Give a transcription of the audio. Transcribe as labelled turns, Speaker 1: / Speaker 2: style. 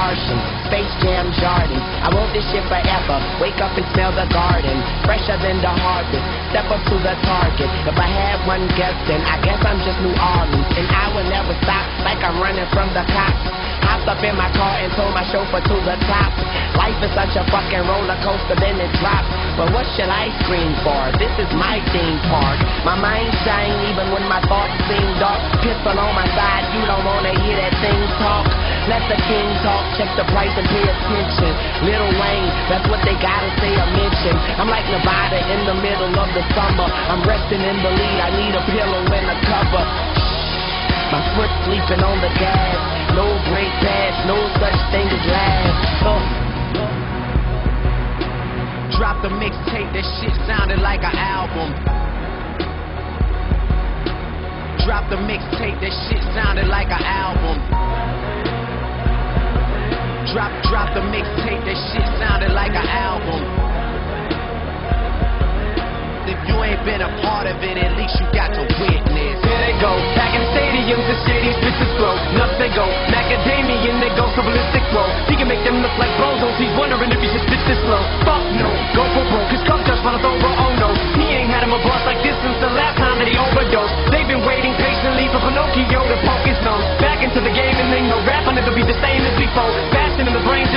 Speaker 1: Martian, Space Jam Jordan. I want this shit forever. Wake up and smell the garden, fresher than the harvest. Step up to the target. If I had one guess, then I guess I'm just New Orleans, and I will never stop like I'm running from the cops. Hopped up in my car and told my chauffeur to the top. Life is such a fucking roller coaster, then it drops. But what should I scream for? This is my theme park. My mind shine even when my thoughts seem dark. Pistol on my side, you don't wanna hear that thing talk. Let the king talk, check the price and pay attention. Lil Wayne, that's what they gotta say or mention. I'm like Nevada in the middle of the summer. I'm resting in the lead, I need a pillow and a cover. My foot sleeping on the gas. No break pass, no such thing as last. Drop the mixtape, that shit sounded like an album. Drop the mixtape, that shit sounded like an album. Drop the mixtape, that shit sounded like an album. If you ain't been a part of it, at least you got to witness.
Speaker 2: Here they go, back in stadiums, the city's bitches flow. Nuts they go, macadamia and they go so ballistic flow. He can make them look like bozos, he's wondering if he should spit this slow. Fuck no, go for broke, his cup just runneth over, oh no. He ain't had him a boss like this since the last time that he overdosed. They've been waiting patiently for Pinocchio to poke his nose back into the game, and they know rap will never be the same as before. Fashion in the brain